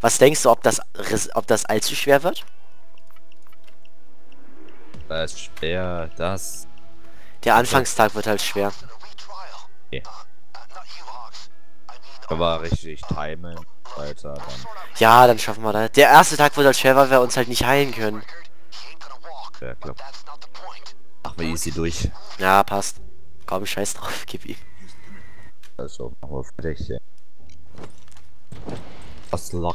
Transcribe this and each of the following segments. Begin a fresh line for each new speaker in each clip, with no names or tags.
Was denkst du, ob das allzu schwer wird?
Das ist schwer, das.
Der Anfangstag wird halt schwer.
Okay. Aber richtig timen, Alter, dann.
Ja, dann schaffen wir das. Der erste Tag wird halt schwer, weil wir uns halt nicht heilen können.
Ja, klar. Machen wir easy durch.
Ja, passt. Komm, scheiß drauf, gib ihm.
Also, machen wir fertig, ja. Was Luck.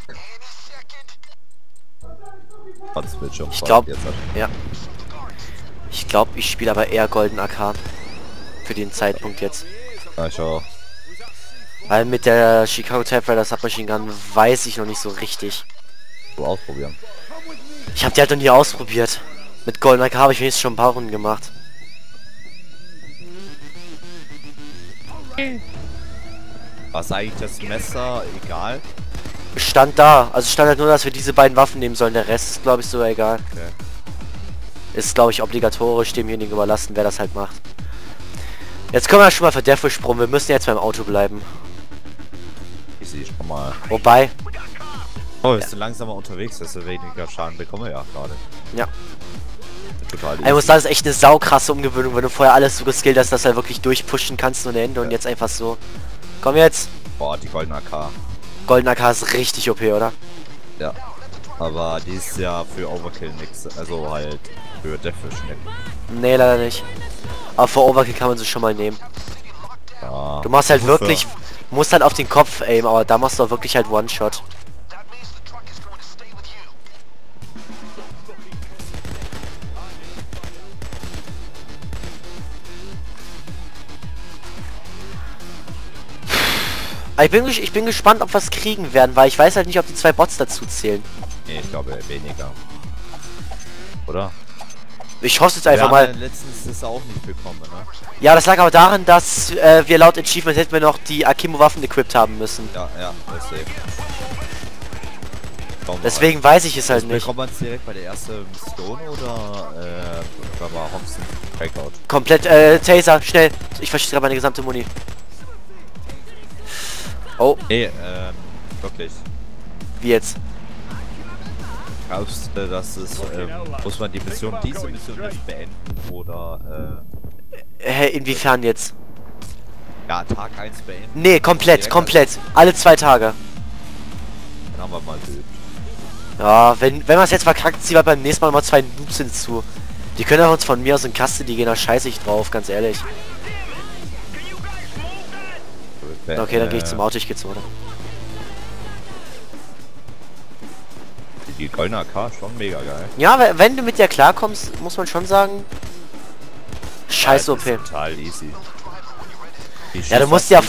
Das wird schon.
Ich glaube, ja. Ich glaube, ich spiele aber eher Golden AK. Für den Zeitpunkt jetzt.
Ja, ich auch.
Weil mit der Chicago Type Rider Submachine Gun weiß ich noch nicht so richtig.
So ausprobieren.
Ich habe die halt noch nie ausprobiert. Mit Golden AK habe ich wenigstens schon ein paar Runden gemacht.
Was eigentlich das Messer egal?
Stand da. Also stand halt nur, dass wir diese beiden Waffen nehmen sollen. Der Rest ist, glaube ich, sogar egal.
Okay.
Ist, glaube ich, obligatorisch demjenigen überlassen, wer das halt macht. Jetzt können wir schon mal für Death gesprungen. Wir müssen jetzt beim Auto bleiben.
Ich sehe schon mal.
Wobei.
Oh, wir sind langsamer unterwegs, desto weniger Schaden bekommen wir ja gerade.
Ja.
Total
Ich muss sagen, das ist echt eine saukrasse Umgewöhnung, wenn du vorher alles so geskillt hast, dass du halt wirklich durchpushen kannst ohne Ende und jetzt einfach so. Komm jetzt.
Boah, die goldene AK.
Golden AK ist richtig OP, oder?
Ja. Aber die ist ja für Overkill nix. Also halt für Deathwish nix.
Nee, leider nicht. Aber für Overkill kann man sie schon mal nehmen.
Ja.
Du machst halt wirklich, musst halt auf den Kopf aimen, aber da machst du auch wirklich halt One-Shot. Ich bin gespannt, ob wir es kriegen werden, weil ich weiß halt nicht, ob die zwei Bots dazu zählen.
Nee, ich glaube weniger. Oder?
Ich hoffe jetzt einfach mal.
Letztens das auch nicht bekommen, ne?
Ja, das lag aber daran, dass wir laut Achievement hätten wir noch die Akimo-Waffen equipped haben müssen.
Ja, deswegen.
Deswegen weiß ich es halt nicht.
Bekommt man es direkt bei der ersten Mission oder war Hobson Breakout?
Komplett, Taser, schnell. Ich verschieße gerade meine gesamte Muni. Oh.
Nee, wirklich.
Wie jetzt?
Glaubst du, dass es, muss man diese Mission jetzt beenden oder,
Inwiefern jetzt?
ja, Tag 1 beenden?
Nee, komplett. Alle 2 Tage.
Dann haben wir mal geübt.
Ja, wenn wir es jetzt verkackt, ziehen wir beim nächsten Mal 2 Noobs hinzu. Die können auch uns von mir aus in Kaste, die gehen da scheißig drauf, ganz ehrlich. Okay, dann gehe ich zum Auto, ich gehe zum Auto.
Die goldene AK ist schon mega geil.
Ja, wenn du mit der klarkommst, muss man schon sagen. Scheiß OP.
Total easy.
Ja, du musst ja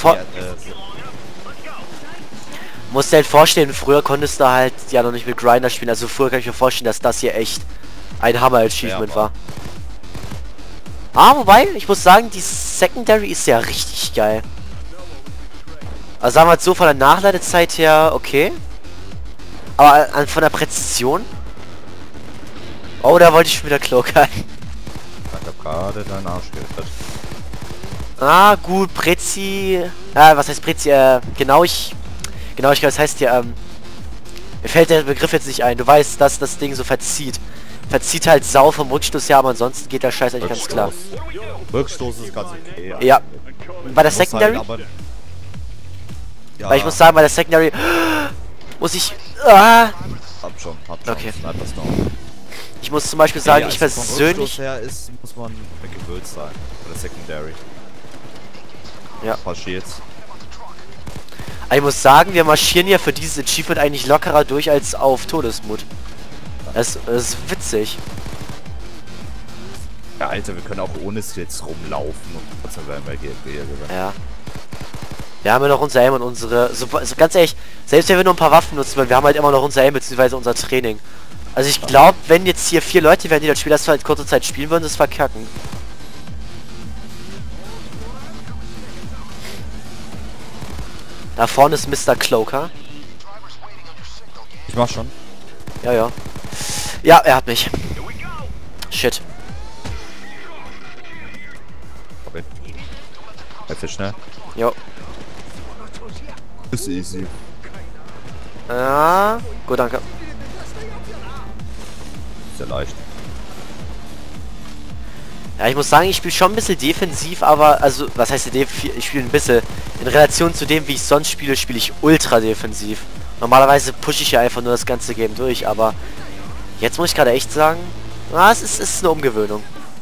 musst dir halt vorstellen, früher konntest du halt ja noch nicht mit Grinder spielen. Also früher kann ich mir vorstellen, dass das hier echt ein Hammer-Achievement war. Ah, wobei, ich muss sagen, die Secondary ist ja richtig geil. Also sagen wir mal so, von der Nachladezeit her, okay. Aber von der Präzision? Oh, da wollte ich schon wieder klockern.
Ich hab gerade deinen Arsch gerettet.
Ah, gut, Prezi... was heißt Prezi? Genauigkeit, das heißt ja, mir fällt der Begriff jetzt nicht ein. Du weißt, dass das Ding so verzieht. Verzieht halt sau vom Rückstoß, ja, aber ansonsten geht der Scheiß eigentlich ganz klar.
Rückstoß ist ganz okay.
Ja. Bei der Secondary?
Halt ja.
Weil ich muss sagen, bei der Secondary muss ich... Ah,
Hab schon.
Okay.
Snipers down.
ich muss zum Beispiel sagen,
Ja,
ich
als es vom
persönlich...
Rückstoß her ist, muss man gewöhnt sein. Bei der Secondary.
Ja.
Passiert's.
Aber ich muss sagen, wir marschieren ja für dieses Achievement eigentlich lockerer durch als auf Todesmut. Das ist witzig.
Ja, Alter, wir können auch ohne Skills rumlaufen und trotzdem werden wir hier gewinnen.
Ja. Wir haben ja noch unser Aim und unsere... So ganz ehrlich, selbst wenn wir nur ein paar Waffen nutzen, wir haben halt immer noch unser Aim bzw. unser Training. Also ich glaube, wenn jetzt hier 4 Leute wären, die das Spiel erst halt kurze Zeit spielen würden, das verkacken. Da vorne ist Mr. Cloaker.
Ich mach schon.
Ja, ja. Ja, er hat mich. Shit.
Okay. Jetzt schnell.
Jo.
Ist easy.
Ja, gut, danke.
Sehr leicht.
Ja, ich muss sagen, ich spiele schon ein bisschen defensiv, aber, also, was heißt ich spiele ein bisschen. In Relation zu dem, wie ich sonst spiele, spiele ich ultra defensiv. Normalerweise pushe ich ja einfach nur das ganze Game durch, aber jetzt muss ich gerade echt sagen, es ist eine Umgewöhnung.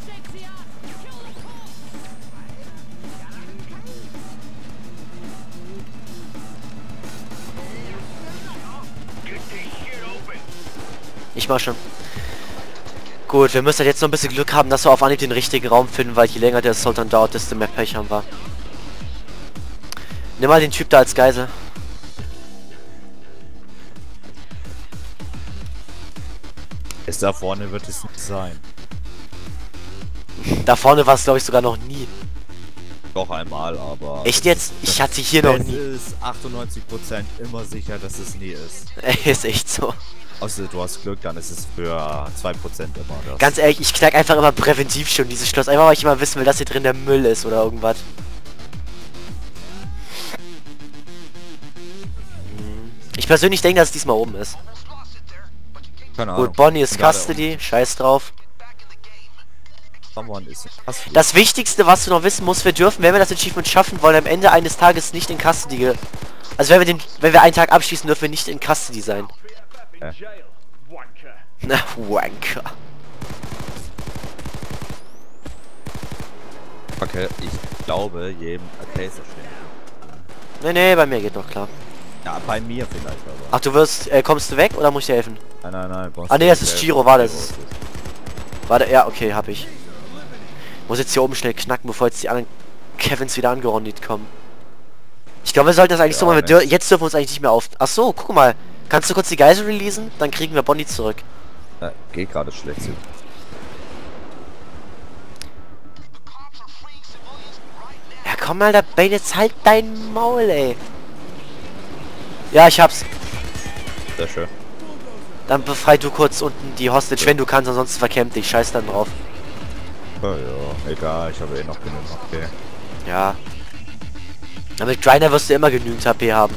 Ich mach schon. Gut, wir müssen halt jetzt noch ein bisschen Glück haben, dass wir auf Anhieb den richtigen Raum finden, weil je länger der Assault dann dauert, desto mehr Pech haben wir. Nimm mal den Typ da als Geisel.
Ist da vorne wird es nicht sein.
Da vorne war es, glaube ich, sogar noch nie.
Doch einmal, aber...
Echt jetzt? Ich hatte hier noch nie.
Es ist 98% immer sicher, dass es nie ist.
Ist echt so.
Außer du hast Glück, dann ist es für 2% immer das.
Ganz ehrlich, ich knack einfach immer präventiv schon dieses Schloss. Einfach, weil ich immer wissen will, dass hier drin der Müll ist oder irgendwas. Ich persönlich denke, dass es diesmal oben ist.
Keine Ahnung.
Gut, Bonnie ist Custody. Scheiß drauf.
Ist
Das Wichtigste, was du noch wissen musst, wir dürfen, wenn wir das Achievement schaffen wollen, am Ende eines Tages nicht in Custody... Also wenn wir einen Tag abschließen, dürfen wir nicht in Custody sein. Na, Wanker.
Okay, ich glaube, jedem okay ist das schnell.
Nee, bei mir geht noch klar.
Ja, bei mir vielleicht aber.
Ach, du wirst, kommst du weg oder muss ich dir helfen?
Nein.
Ah, nee, das ist Giro, warte, das ist... Warte, ja, okay, hab ich. Muss jetzt hier oben schnell knacken, bevor jetzt die anderen Kevins wieder angerondet kommen. Ich glaube, wir sollten das eigentlich so mal... Jetzt dürfen wir uns eigentlich nicht mehr auf... Ach so, guck mal. Kannst du kurz die Geisel releasen? Dann kriegen wir Bonnie zurück.
Geht gerade schlecht.
Ja, komm mal, da Bane, jetzt halt dein Maul, ey. Ja, ich hab's.
Sehr schön.
Dann befrei du kurz unten die Hostage, wenn du kannst, ansonsten verkämmt dich. Scheiß dann drauf.
Oh, ja, egal, ich habe eh noch genug HP.
Ja. Aber mit Griner wirst du immer genügend HP haben.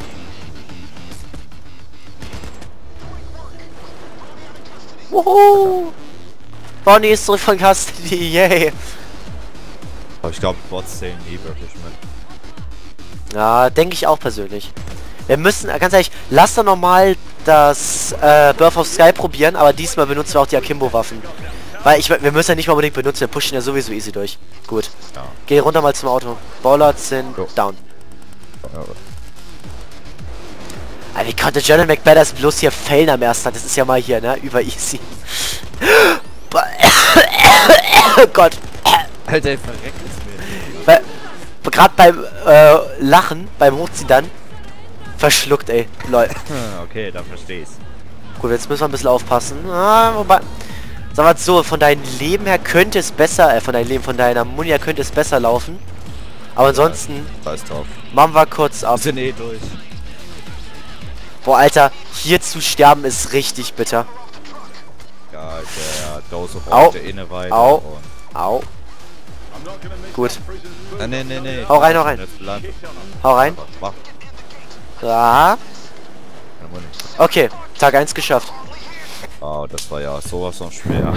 Wuhu! Bonnie ist zurück von Custody, yay!
Aber ich glaube, Bots zählen nie wirklich mit.
Ja, denke ich auch persönlich. Wir müssen, ganz ehrlich, lass doch nochmal das Birth of Sky probieren, aber diesmal benutzen wir auch die Akimbo-Waffen. Weil wir müssen ja nicht mal unbedingt benutzen, wir pushen ja sowieso easy durch. Gut. Ja. Geh runter mal zum Auto. Ballards sind down. Ja. Alter, wie konnte General McBadders bloß hier failen am ersten Tag? Das ist ja mal hier, ne? Über easy. Oh Gott.
Alter, ich verreckt es
mir. Gerade beim Lachen, beim Hochziehen dann, verschluckt, ey. Lol.
Okay, dann versteh's.
Gut, jetzt müssen wir ein bisschen aufpassen. Wobei, sagen wir so, von deinem Leben her könnte es besser, von deiner Muni her könnte es besser laufen. Aber ansonsten, machen wir kurz ab.
Wir sind eh durch.
Boah, Alter, hier zu sterben ist richtig bitter.
Ja, der Dose brauchte eh eine Weile.
Au. Gut.
Nee.
Hau rein. Hau rein. Ja. Okay, Tag 1 geschafft.
Oh, das war ja sowas von schwer.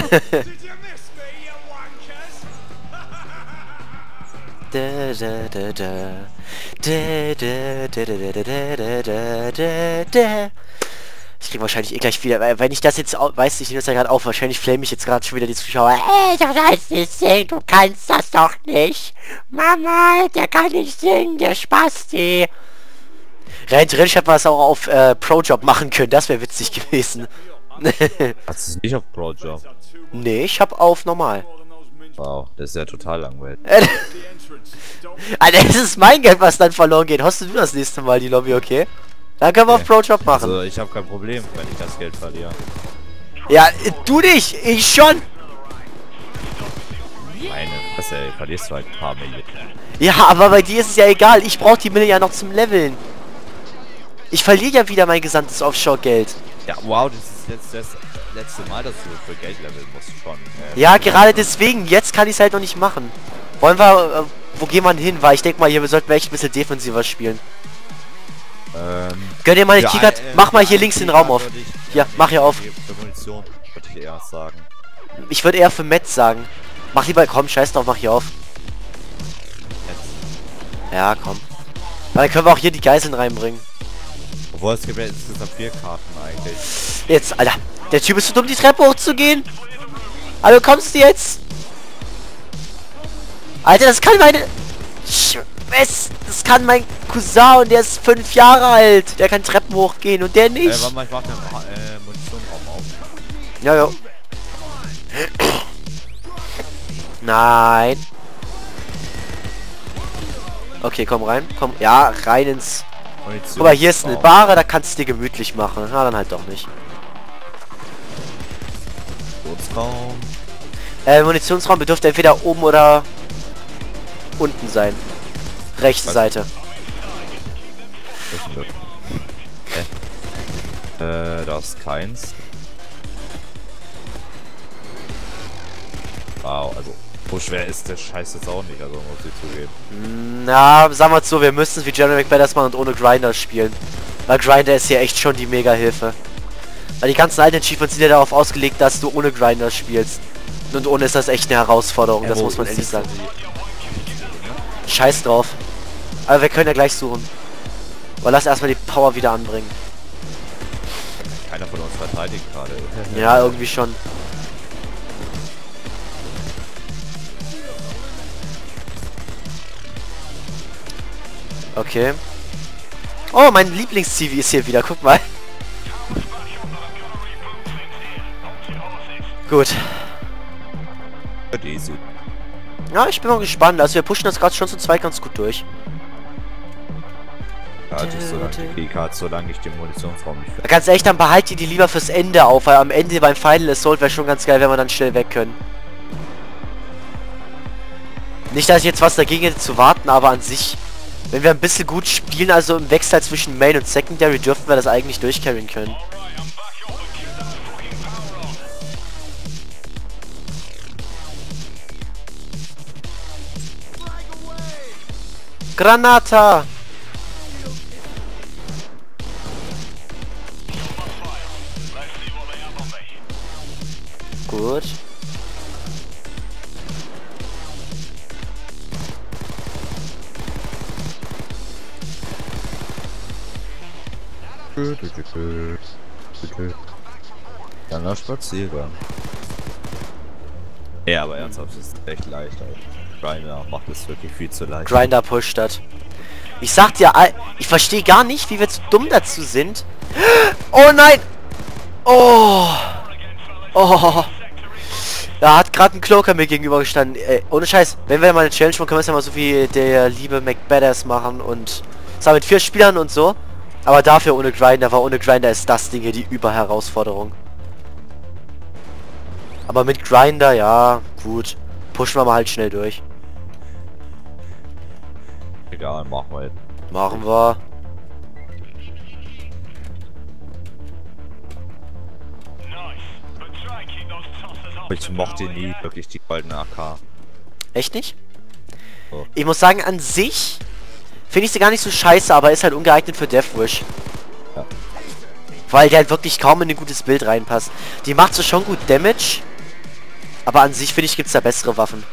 Ich krieg wahrscheinlich eh gleich wieder, weil wenn ich das jetzt, weiß ich, nehme das ja gerade auf, wahrscheinlich flame ich jetzt gerade schon wieder die Zuschauer. Ey, du kannst nicht singen, du kannst das doch nicht. Mama, der kann nicht singen, der Spasti. Rein theoretisch hätte man das auch auf Pro-Job machen können, das wäre witzig gewesen. Hast du es nicht auf Pro-Job?
Nee, ich hab auf normal.
Wow, das ist ja total langweilig.
Alter, es ist mein Geld, was dann verloren geht. Hostet du das nächste Mal die Lobby, okay? Dann können wir auf Pro-Job machen.
Also, ich habe kein Problem, wenn ich das Geld verliere.
Ja, du nicht, ich schon.
Meine Fresse, ey, verlierst du halt ein paar Millionen.
Ja, aber bei dir ist es ja egal. Ich brauche die Mille ja noch zum Leveln. Ich verliere ja wieder mein gesamtes Offshore-Geld.
Ja, wow, das ist jetzt das letzte Mal, dass du für Geld leveln musst schon.
Ja, gerade deswegen. Jetzt kann ich es halt noch nicht machen. Wollen wir, wo gehen wir hin? Weil ich denke mal, hier sollten wir echt ein bisschen defensiver spielen. Gönn dir mal eine Keycard. Mach mal hier links den Raum auf. Ja, mach hier auf.
Für Munition würde ich eher sagen.
Ich würde eher für Metz sagen. Mach lieber, komm, scheiß drauf, mach hier auf. Ja, komm. Weil dann können wir auch hier die Geiseln reinbringen.
Obwohl es gibt ja insgesamt 4 Karten eigentlich.
Jetzt, Alter. Der Typ ist zu dumm, die Treppe hochzugehen. Hallo, kommst du jetzt? Alter, das kann meine... Das kann mein Cousin und der ist 5 Jahre alt. Der kann Treppen hochgehen und der nicht.
Warte mal, ich mach den Munitionraum auf.
Ja, ja. Nein. Okay, komm rein. Komm, ja, rein ins... Guck mal, hier ist eine Bar, da kannst du dir gemütlich machen. Na, dann halt doch nicht.
Munitionsraum.
Munitionsraum bedürfte entweder oben oder unten sein. Rechte Seite.
Da ist keins. Wow, also so schwer ist der Scheiß jetzt auch nicht, also muss ich zugeben.
Na, sagen wir es so, wir müssen es wie General McBadders machen und ohne Grinder spielen. Weil Grinder ist hier echt schon die Mega-Hilfe. Weil die ganzen alten Achievements sind ja darauf ausgelegt, dass du ohne Grinder spielst. Und ohne ist das echt eine Herausforderung, das muss man ehrlich sagen. Scheiß drauf. Aber wir können ja gleich suchen. Aber lass erstmal die Power wieder anbringen.
Keiner von uns verteidigt gerade.
Ja, irgendwie schon. Okay. Oh, mein Lieblings-CV ist hier wieder. Guck mal. Gut. Ja, ich bin mal gespannt. Also wir pushen das gerade schon zu zweit ganz gut durch.
Ja, nicht so lange die Keycard, solange ich den Munitionsraum nicht finde.
Ganz ehrlich, dann behaltet ihr die lieber fürs Ende auf, weil am Ende beim Final Assault wäre schon ganz geil, wenn wir dann schnell weg können. Nicht, dass ich jetzt was dagegen hätte zu warten, aber an sich, wenn wir ein bisschen gut spielen, also im Wechsel zwischen Main und Secondary, dürften wir das eigentlich durchcarryen können. Granata! Gut.
Dann Spaziergang. Ja, aber ernsthaft, das ist echt leicht. Grinder macht es wirklich viel zu leicht.
Grinder pusht das. Ich sag dir, ich verstehe gar nicht, wie wir zu dumm dazu sind. Oh nein! Oh! Oh! Da hat gerade ein Cloaker mir gegenüber gestanden. Ohne Scheiß, wenn wir mal eine Challenge machen, können wir es ja mal so wie der liebe McBadders machen und zwar mit 4 Spielern und so. Aber dafür ohne Grinder, weil ohne Grinder ist das Ding hier die Überherausforderung. Aber mit Grinder, ja, gut. Pushen wir mal halt schnell durch.
Egal, machen wir jetzt.
Machen wir.
Ich mochte nie wirklich die goldene AK.
Echt nicht?
So.
Ich muss sagen, an sich finde ich sie gar nicht so scheiße, aber ist halt ungeeignet für Deathwish.
Ja.
Weil der halt wirklich kaum in ein gutes Bild reinpasst. Die macht so schon gut Damage, aber an sich finde ich, gibt es da bessere Waffen.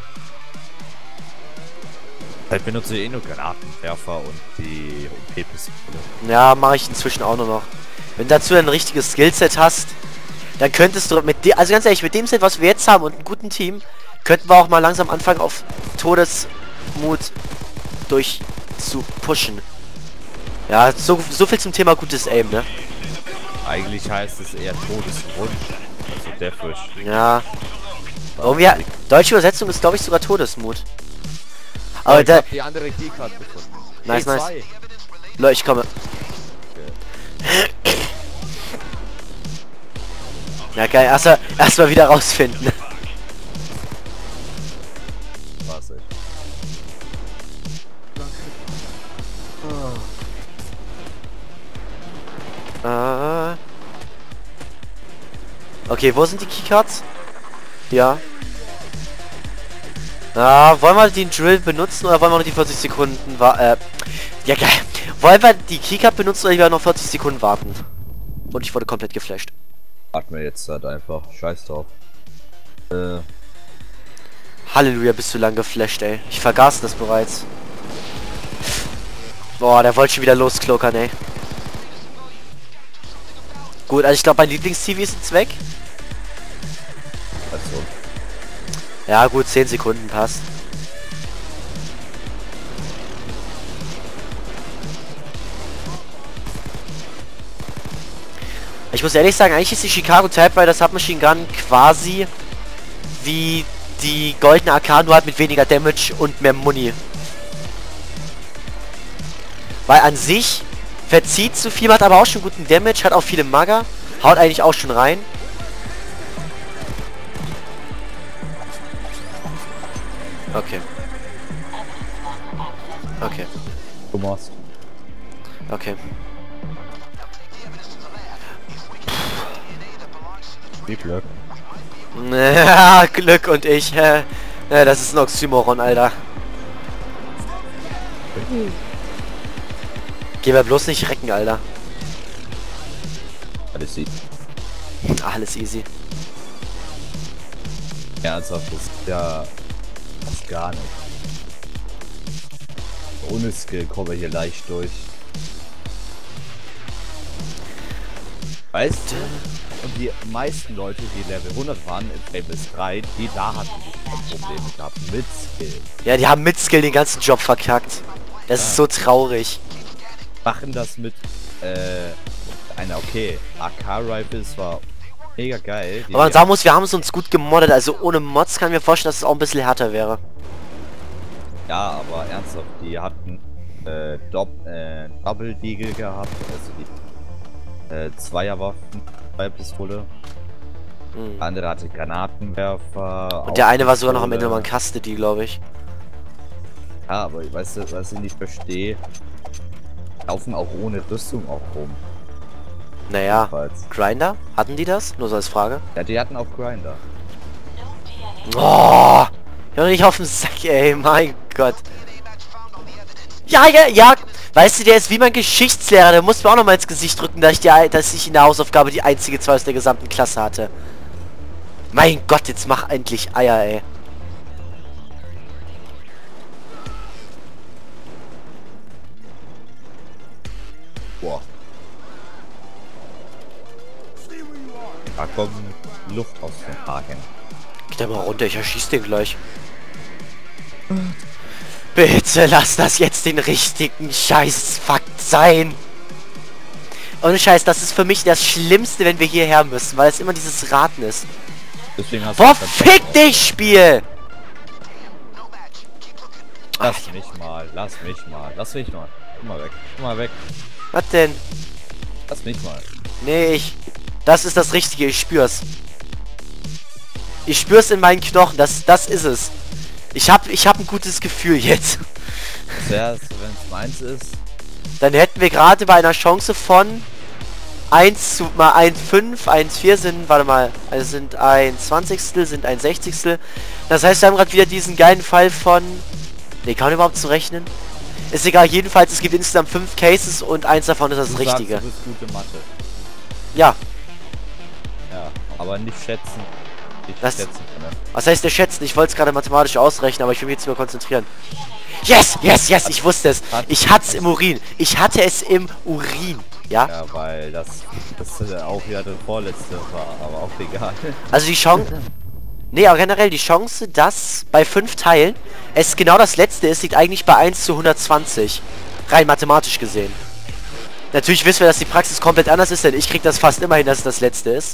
Halt benutze ich eh nur Granatenwerfer und die OP-Pistole.
Ja, mache ich inzwischen auch nur noch. Wenn du dazu ein richtiges Skillset hast, dann könntest du mit dem, also ganz ehrlich, mit dem Set, was wir jetzt haben und einem guten Team, könnten wir auch mal langsam anfangen, auf Todesmut durch zu pushen. Ja, so viel zum Thema gutes Aim, ne?
Eigentlich heißt es eher Todeswunsch. Also Deathwish.
Ja. Irgendwie, deutsche Übersetzung ist, glaube ich, sogar Todesmut. Aber
ich hab die andere Keycard gefunden.
Nice,
E2.
nice. Leute, ich komme. Ja, geil. Erstmal wieder rausfinden.
Was, ey?
Okay, wo sind die Keycards? Ja. Wollen wir den Drill benutzen oder wollen wir noch die 40 Sekunden ja, geil. Wollen wir die Keycard benutzen oder lieber noch 40 Sekunden warten? Und ich wurde komplett geflasht.
Warten wir jetzt halt einfach. Scheiß drauf.
Halleluja, bist du lang geflasht, ey. Ich vergaß das bereits. Boah, der wollte schon wieder losklockern, ey. Gut, also ich glaube, mein Lieblings-TV ist jetzt weg.
Also.
Ja gut, 10 Sekunden passt. Ich muss ehrlich sagen, eigentlich ist die Chicago Typewriter Submachine Gun quasi wie die goldene AK, nur halt mit weniger Damage und mehr Muni. Weil an sich verzieht zu viel, macht aber auch schon guten Damage, hat auch viele Magger, haut eigentlich auch schon rein. Okay. Okay.
Du machst.
Okay.
Viel Glück.
Ja, Glück und ich. Ja, das ist ein Oxymoron, Alter. Geh mir bloß nicht recken, Alter.
Alles easy.
Alles easy.
Ernsthaft, das ist ja fast gar nicht. Ohne Skill kommen wir hier leicht durch. Weißt du? Und die meisten Leute, die Level 100 waren in Fable 3, die da hatten die Probleme gehabt mit Skill.
Ja, die haben mit Skill den ganzen Job verkackt. Das ist so traurig.
Machen das mit einer AK-Rifle, es war mega geil.
Aber man sagen muss, wir haben es uns gut gemoddet, also ohne Mods kann ich mir vorstellen, dass es auch ein bisschen härter wäre.
Ja, aber ernsthaft, die hatten Double Deagle gehabt, also die Zweierwaffen, Zweierpistole. Der andere hatte Granatenwerfer.
Und der eine war sogar noch am Ende mal ein Custody, glaube ich.
Ja, aber weißt du, was ich nicht verstehe, laufen auch ohne Rüstung auch rum.
Naja,
Jedenfalls.
Grinder? Hatten die das? Nur so als Frage.
Ja, die hatten auch Grinder.
Oh! Ich hör nicht auf den Sack, ey, mein Gott. Ja, ja, ja. Weißt du, der ist wie mein Geschichtslehrer. Der muss mir auch noch mal ins Gesicht drücken, dass ich in der Hausaufgabe die einzige 2 aus der gesamten Klasse hatte. Mein Gott, jetzt mach endlich Eier, ey.
Boah. Da kommt Luft aus dem Haken.
Geht da mal runter, ich erschieß den gleich. Bitte lass das jetzt den richtigen Scheißfakt sein. Ohne Scheiß, das ist für mich das Schlimmste, wenn wir hierher müssen, weil es immer dieses Raten ist.
Deswegen hast
Boah, fick dich, Spiel!
Lass mich mal, lass mich mal, lass mich mal. Komm mal weg, komm mal weg.
Was denn?
Lass mich mal.
Nee, das ist das Richtige, ich spür's. Ich spür's in meinen Knochen, das ist es. Ich hab ein gutes Gefühl jetzt.
Zuerst, wenn es meins ist.
Dann hätten wir gerade bei einer Chance von 1 zu mal 1,5, 1,4 sind, warte mal, also sind ein 20stel, sind ein 60stel. Das heißt, wir haben gerade wieder diesen geilen Fall von... Ne, kann man überhaupt zurechnen? Ist egal, jedenfalls, es gibt insgesamt 5 Cases und eins davon ist das Richtige.
Du bist gute Mathe.
Ja.
Ja, aber nicht schätzen.
Das, was heißt der Schätzen? Ich wollte es gerade mathematisch ausrechnen, aber ich will mich jetzt nur konzentrieren. Yes, yes, yes, ich wusste es. Ich hatte es im Urin. Ich hatte es im Urin. Ja?
Ja, weil das auch wieder der vorletzte war, aber auch egal.
Also die Chance... Nee, aber generell die Chance, dass bei 5 Teilen es genau das letzte ist, liegt eigentlich bei 1 zu 120. Rein mathematisch gesehen. Natürlich wissen wir, dass die Praxis komplett anders ist, denn ich krieg das fast immer hin, dass es das letzte ist.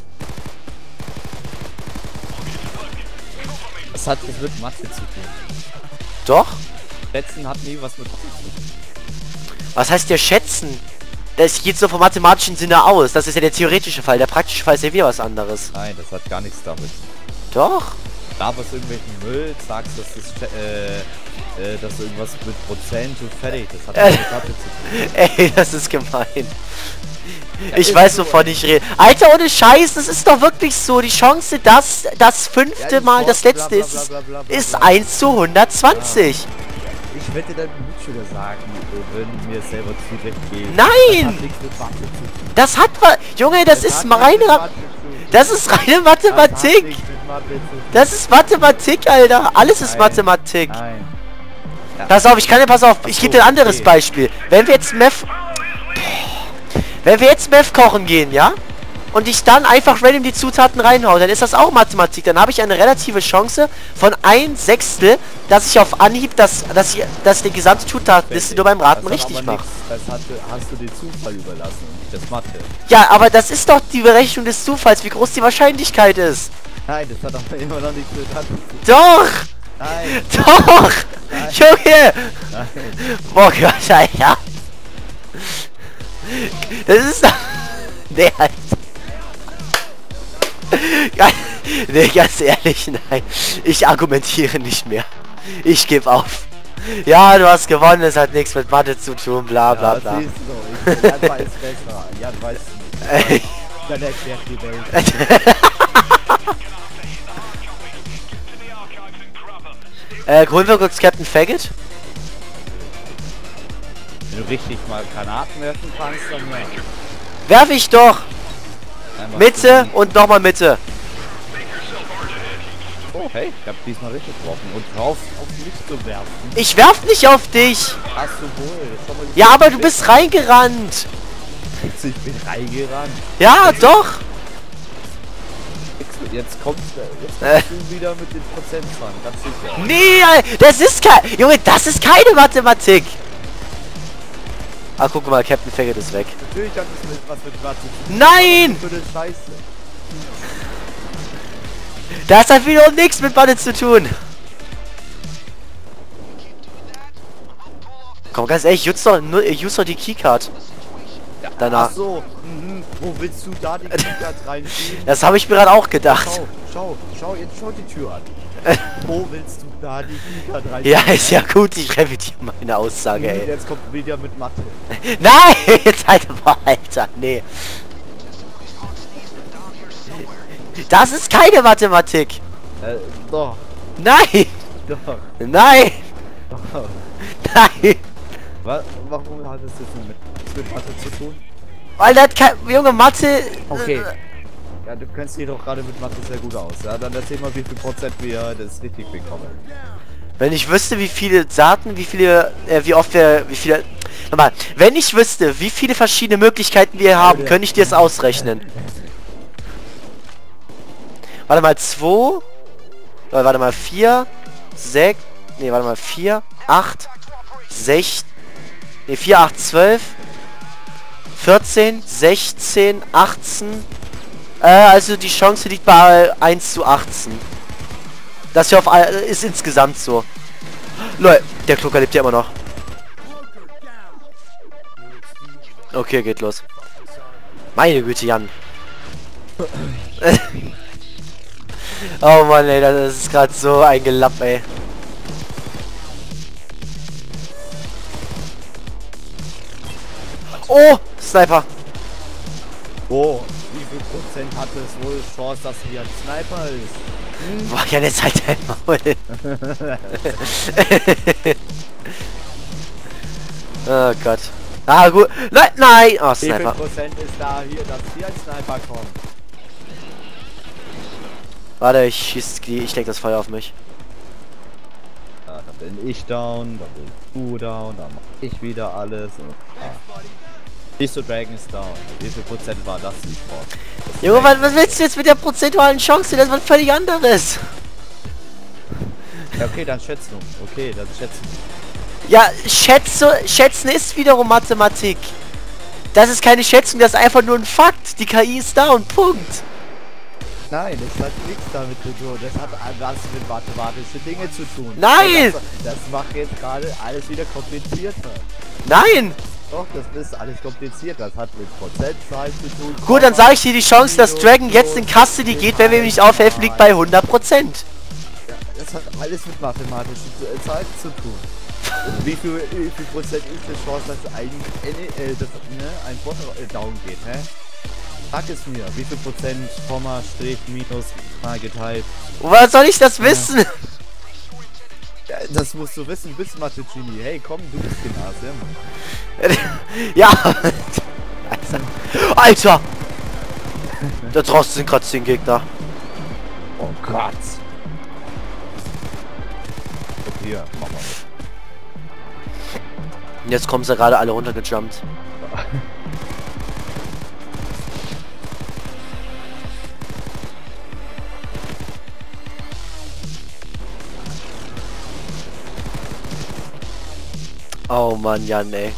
Das hat nichts mit Mathe zu tun.
Doch?
Schätzen hat nie was mit Mathe zu tun.
Was heißt der Schätzen? Das geht so vom mathematischen Sinne aus. Das ist ja der theoretische Fall. Der praktische Fall ist ja wieder was anderes.
Nein, das hat gar nichts damit.
Doch?
Da was irgendwelchen Müll sagst, dass das irgendwas mit Prozent und fertig. Das hat nichts mit Mathe zu tun.
Ey, das ist gemein. Ich weiß, wovon ich rede. Alter, ohne Scheiß, das ist doch wirklich so. Die Chance, dass das 5. Mal das letzte ist 1 zu 120.
Ich wette, dein Mitschüler sagen, wenn mir selber zu recht geht.
Nein!
Das hat nichts mit Mathe zu tun.
Das hat... Junge, das ist reine... Das ist reine Mathematik! Das ist Mathematik, Alter! Alles ist Mathematik!
Nein. Ja.
Pass auf, ich gebe dir ein anderes Beispiel. Wenn wir jetzt Meth kochen gehen, ja? Und ich dann einfach random die Zutaten reinhaue, dann ist das auch Mathematik. Dann habe ich eine relative Chance von 1/6, dass ich auf Anhieb dass die gesamte Zutatenliste nur beim Raten richtig mache.
Das hast du den Zufall überlassen und nicht das Mathe.
Ja, aber das ist doch die Berechnung des Zufalls, wie groß die Wahrscheinlichkeit ist.
Nein, das hat aber immer noch nichts mit Mathe zu tun.
Doch!
Nein!
Doch!
Nein.
Junge!
Nein.
Boah, Gott, Alter! Das ist doch... Nee, Alter. Nee, ganz ehrlich, nein. Ich argumentiere nicht mehr. Ich gebe auf. Ja, du hast gewonnen, es hat nichts mit Mathe zu tun, bla bla bla.
Ja, siehst du, Jan weiß besser. Jan weiß nicht. Dann erklärt die Welt.
Holen wir kurz Captain Faggot?
Wenn du richtig mal Granaten werfen kannst, dann ja.
Werf ich doch!
Einmal
Mitte und nochmal Mitte.
Oh, hey, ich hab diesmal richtig geworfen. Und drauf auf mich zu werfen.
Ich werf nicht auf dich!
Hast du wohl. Schau mal,
Ja, aber du bist reingerannt!
ich bin reingerannt.
Ja, doch!
Jetzt kommst du wieder mit den Prozentzahlen, ganz sicher.
Nee, das ist kein... Junge, das ist keine Mathematik! Ah, guck mal, Captain Faggot ist weg.
Natürlich hat es was mit Mathe zu tun.
Nein!
Für eine Scheiße.
Das hat wiederum nichts mit Mathe zu tun. Komm, ganz ehrlich, use doch die Keycard. Danach.
Ach so, wo willst du da die Keycard reinschieben?
Das habe ich mir gerade auch gedacht.
Schau, jetzt schau die Tür an. Wo willst du da die Keycard reinschieben?
Ja, ist ja gut, ich revidiere meine Aussage, ey.
Jetzt kommt wieder mit Mathe.
Nein, jetzt halt mal, Alter, nee. Das ist keine Mathematik.
Doch,
Nein,
doch,
nein,
doch.
nein.
Warum hat es jetzt mit Mathe zu tun?
Weil das kein... Junge, Mathe...
Okay. Ja, du kennst dich doch gerade mit Mathe sehr gut aus. Ja, dann erzähl mal, wie viel Prozent wir das richtig bekommen.
Wenn ich wüsste, wie viele Saaten, wie viele... Nochmal. Wenn ich wüsste, wie viele verschiedene Möglichkeiten wir haben, könnte ich dir es ausrechnen. Warte mal, 2... Warte mal, 4... 6... Nee, warte mal, 4... 8... 6... Nee, 4, 8, 12... 14, 16, 18... also die Chance liegt bei 1:18. Das hier ist insgesamt so. Leute, der Klucker lebt ja immer noch. Okay, geht los. Meine Güte, Jan. Oh Mann, ey, das ist gerade so ein Gelapp, ey. Oh, Sniper.
Oh, wie viel Prozent hat es wohl Chance, dass hier ein Sniper ist?
Boah, ja, jetzt halt dein Maul. Oh Gott. Ah, gut. Nein! Oh,
Wie viel
Sniper.
Prozent ist da hier, dass hier ein Sniper kommt?
Warte, ich leg das Feuer auf mich.
Ja, da bin ich down, da bist du down, dann mach ich wieder alles. Siehst du, Dragon ist down. Wie viel Prozent war das nicht vor?
Junge, was willst du jetzt mit der prozentualen Chance? Das ist was völlig anderes.
Ja, okay, dann schätzen. Okay, dann schätzen.
Ja, schätzen ist wiederum Mathematik. Das ist keine Schätzung, das ist einfach nur ein Fakt. Die KI ist da und Punkt.
Nein, das hat nichts damit zu tun. Das hat was mit mathematischen Dingen zu tun.
Nein!
Das macht jetzt gerade alles wieder komplizierter.
Nein!
Doch, das ist alles kompliziert. Das hat mit Prozentzahlen zu tun.
Gut, dann sage ich dir, die Chance, dass Dragon jetzt in Custody geht, wenn wir ihm nicht aufhelfen, liegt bei 100%.
Ja, das hat alles mit mathematischen Zahlen zu tun. Und wie viel Prozent ist die Chance, dass ein Bot down geht, hä? Sag es mir, wie viel Prozent, Komma, Strich, Minus, mal geteilt.
Woher soll ich das wissen?
Ja, Das musst du wissen, bist Mathe-Genie. Hey, komm, du bist Gymnasium.
Ja! Alter! Da draußen sind gerade 10 Gegner.
Oh Gott. Okay, hier, mach mal.
Und jetzt kommen sie gerade alle runtergejumpt. Oh Mann, Jan, ey.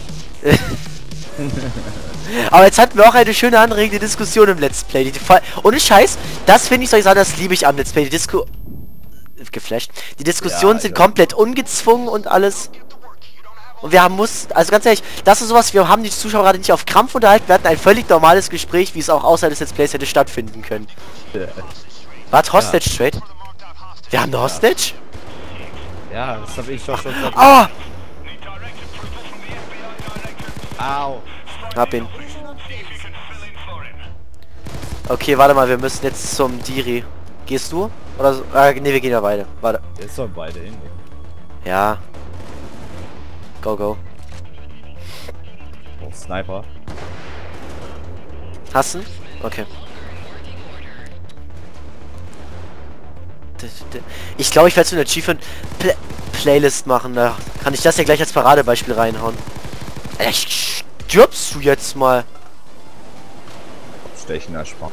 Aber jetzt hatten wir auch eine schöne anregende Diskussion im Let's Play. Ohne Scheiß, das finde ich, soll ich sagen, das liebe ich am Let's Play. Geflasht. Die Diskussionen sind komplett ungezwungen und alles. Und wir haben also ganz ehrlich, das ist sowas, wir haben die Zuschauer gerade nicht auf Krampf unterhalten. Wir hatten ein völlig normales Gespräch, wie es auch außerhalb des Let's Plays hätte stattfinden können. Warte, Hostage Trade? Wir haben eine Hostage?
Ja, das habe ich doch schon gesagt.
Ah!
Au.
Hab ihn. Okay, warte mal, wir müssen jetzt zum Diri. Gehst du? Oder so? Ne, wir gehen ja beide. Warte.
Jetzt sollen beide hin.
Ja. Go, go.
Oh, Sniper.
Hast du? Okay. Ich glaube, ich werde so eine Achievement Playlist machen. Da kann ich das ja gleich als Paradebeispiel reinhauen. Stirbst du jetzt mal?
Stechen ersparen.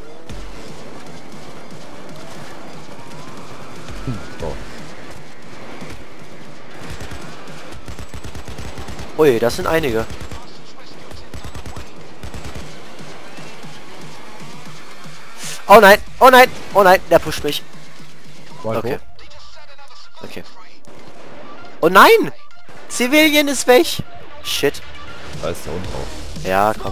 So.
Ui, das sind einige. Oh nein, oh nein, oh nein, der pusht mich. Okay. Okay. Oh nein! Civilian ist weg! Shit.
Da ist der Hund drauf.
Ja, komm.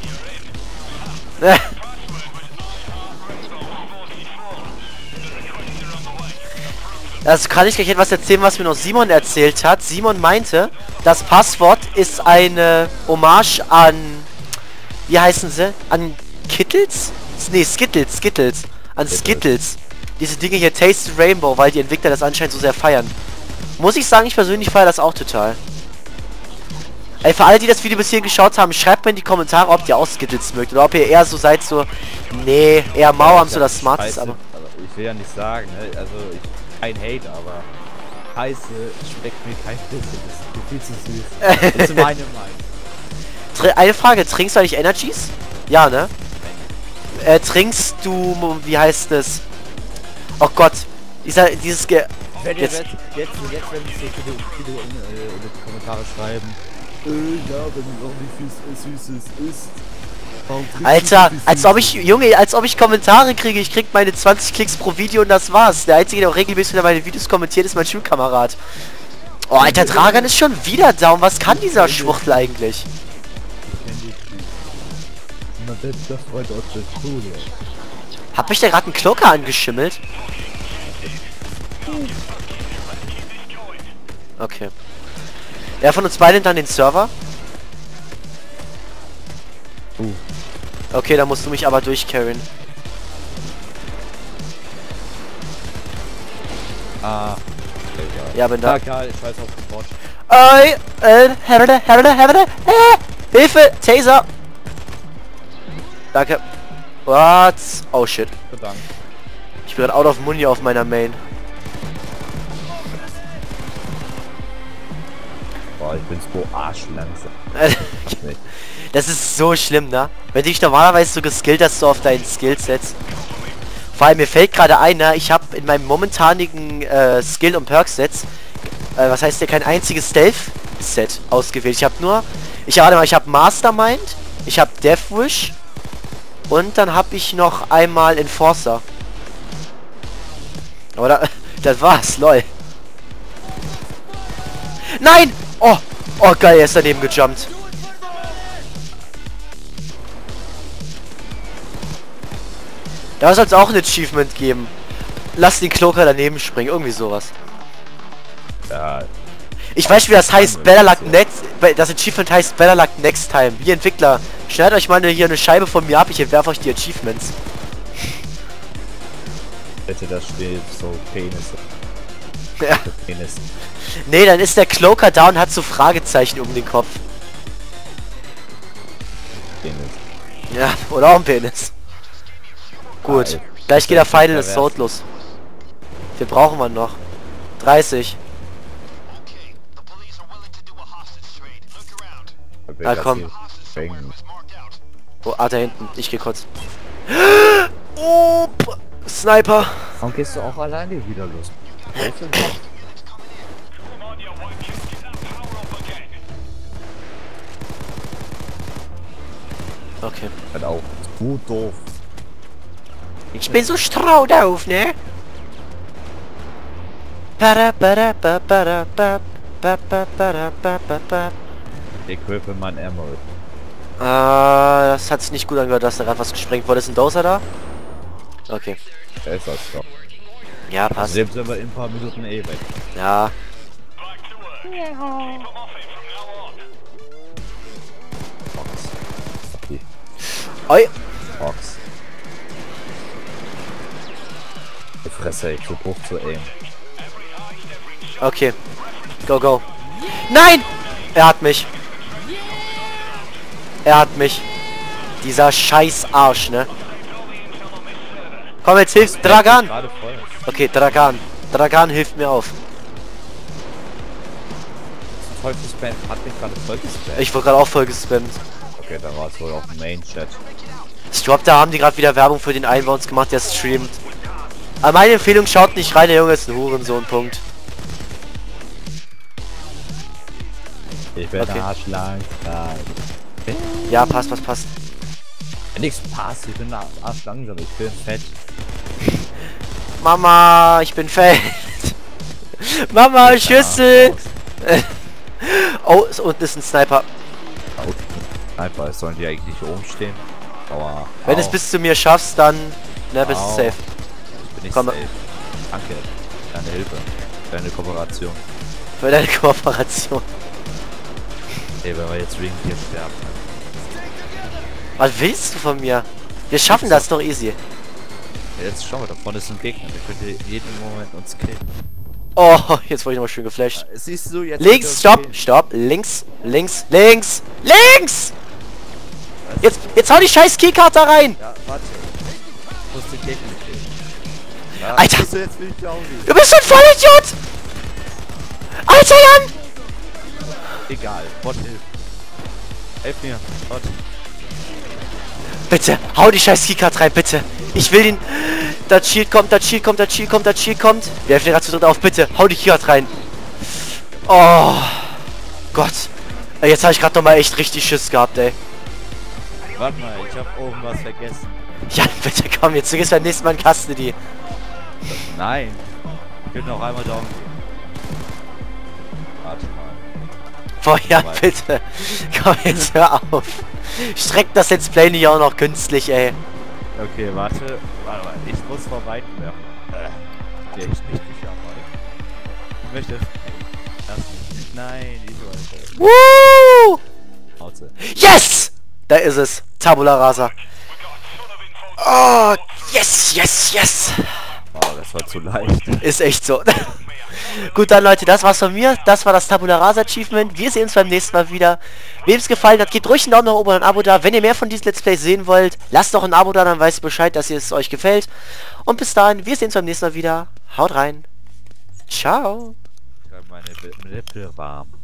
Also kann ich gleich etwas erzählen, was mir noch Simon erzählt hat. Simon meinte, das Passwort ist eine Hommage an... Wie heißen sie? An Kittles? Nee, Skittles. An Skittles. Diese Dinge hier, Taste Rainbow, weil die Entwickler das anscheinend so sehr feiern. Muss ich sagen, ich persönlich feiere das auch total. Ey, für alle, die das Video bis hier geschaut haben, schreibt mir in die Kommentare, ob ihr auch Skittles mögt. Oder ob ihr eher so seid, so... Nee, eher Mauern, so das Smarteste, aber...
Also ich will ja nicht sagen, ne? Also kein Hate, aber... Scheiße schmeckt mir kein bisschen. Das ist viel zu süß. Das ist meine Meinung.
Eine Frage, trinkst du eigentlich Energies? Ja, ne? Trinkst du... Wie heißt es? Oh Gott. Dieses
wenn ihr jetzt wenn ich so viele in die Kommentare schreiben. Ja, wenn du noch nicht Süßes isst.
Alter, als ob ich, Junge, als ob ich Kommentare kriege. Ich krieg meine 20 Klicks pro Video und das war's. Der einzige, der auch regelmäßig wieder meine Videos kommentiert, ist mein Schulkamerad. Oh, Alter, Dragan ist schon wieder down. Was kann dieser Schwuchtel eigentlich? Hab mich da gerade ein Klocker angeschimmelt? Okay. Wer von uns beiden nimmt dann den Server? Okay, da musst du mich aber durchcarryen.
Ah.
Ja, bin da.
Ja, geil, ich weiß auf Support.
Hilfe! Taser! Danke. What? Oh shit.
Bedankt.
Ich bin gerade out of Muni auf meiner Main.
Boah, ich bin so arschlangsam.
Das ist so schlimm, ne? Wenn du dich normalerweise so geskillt hast, so auf deinen Skillsets. Vor allem, mir fällt gerade ein, ne? Ich habe in meinem momentanigen Skill- und Perk-Sets, was heißt der, kein einziges Stealth-Set ausgewählt. Ich habe nur, warte mal, ich habe Mastermind, ich habe Deathwish und dann habe ich noch einmal Enforcer. Aber das war's, lol. Nein! Oh! Oh geil, er ist daneben gejumpt. Da soll es auch ein Achievement geben. Lass den Kloker daneben springen, irgendwie sowas.
Ja.
Ich weiß, wie das heißt. Better Luck Next. Das Achievement heißt Better Luck Next Time. Ihr Entwickler, schneidet euch mal hier eine Scheibe von mir ab. Ich entwerfe euch die Achievements.
Bitte, da steht so Penisse.
Ja.
Penis.
Nee, dann ist der Cloaker da und hat so Fragezeichen um den Kopf.
Penis.
Ja, oder auch ein Penis. Gut.
Ah,
Gleich geht der Final Assault los. Wir brauchen wir noch. 30. Ah, komm. Oh, da hinten. Ich geh kurz. Oh, Sniper.
Warum gehst du auch alleine wieder los?
Okay.
Halt auch. Du doof.
Ich bin so straudauf, ne?
Equipment Emerald.
Das hat sich nicht gut angehört, dass da gerade was gesprengt wurde. Ist ein Doser da? Okay.
Da ist das doch.
Ja, passt.
Selbst aber in ein paar Minuten eh weg.
Ja.
Fox. Okay.
Oi.
Fox. Die Fresse, ich versuch zu aim.
Okay. Go, go. Nein! Er hat mich. Er hat mich. Dieser scheiß Arsch, ne? Komm, jetzt hilfst Dragan.
Gerade voll.
Okay, Dragan. Dragan hilft mir auf.
Voll gespammt. Hat mich gerade voll gespammt.
Ich wurde gerade auch voll gespammt.
Okay, da war es wohl auf dem Main-Chat.
Ich glaube, da haben die gerade wieder Werbung für den einen bei uns gemacht, der streamt. Aber meine Empfehlung, schaut nicht rein, der Junge ist ein Hurensohn, Punkt.
Ich werde
Okay.
arschlang.
Ja, passt, passt, passt.
Nix passt, ich bin arschlangsam, ich bin fett.
Mama, ich bin fett. Mama, Schüssel. Oh, unten ist ein Sniper.
Einfach, sollen die eigentlich hier oben stehen? Aua.
Wenn du es bis zu mir schaffst, dann ne, bist du
Au.
safe.
Ich bin nicht
Komm.
safe. Danke. Deine Hilfe. Deine Kooperation.
Für deine Kooperation.
Ey, wenn wir jetzt Ring hier sterben.
Was willst du von mir? Wir schaffen das doch easy.
Jetzt schauen wir, da vorne ist ein Gegner. Der könnte jeden Moment uns killen.
Oh, jetzt wurde ich nochmal schön geflasht.
Siehst du jetzt?
Links, stopp, stopp, links, links, links, links! Jetzt hau die scheiß Keycard da rein!
Ja, warte. Ich muss den Gegner killen. Ja,
Alter!
siehst du jetzt nicht glauben.
Du bist ein Vollidiot! Alter Jan!
Egal, Bot hilft. Helf mir, Bot.
Bitte, hau die scheiß Keycard rein, bitte! Ich will den... Das Shield kommt, das Shield kommt, das Shield kommt, das Shield kommt! Wir helfen dir gerade zu dritt auf, bitte! Hau die Keycard rein! Oh! Gott! Jetzt habe ich gerade nochmal echt richtig Schiss gehabt, ey.
Warte mal, ich hab oben was vergessen.
Ja, bitte komm, jetzt gehst du beim nächsten Mal in Custody.
Nein. Ich will noch einmal down gehen. Warte mal.
Boah, ja,
Wobei-
bitte. Komm, jetzt hör auf. Streck das Let's Play nicht auch noch künstlich, ey.
Okay, warte. Warte mal, ich muss vor Weitem werfen. Der ist nicht sicher, warte. Ich möchte... Lass mich. Nein, ich wollte.
Woo!
Pause.
Yes! Da ist es. Tabula Rasa. Oh, yes, yes, yes.
Oh, das war zu leicht.
Ist echt so. Gut, dann Leute, das war's von mir. Das war das Tabula Rasa Achievement. Wir sehen uns beim nächsten Mal wieder. Wem es gefallen hat, gebt ruhig einen Daumen nach oben und ein Abo da. Wenn ihr mehr von diesen Let's Plays sehen wollt, lasst doch ein Abo da, dann weiß ich Bescheid, dass es euch gefällt. Und bis dahin, wir sehen uns beim nächsten Mal wieder. Haut rein. Ciao.
Ich habe meine Lippe warm.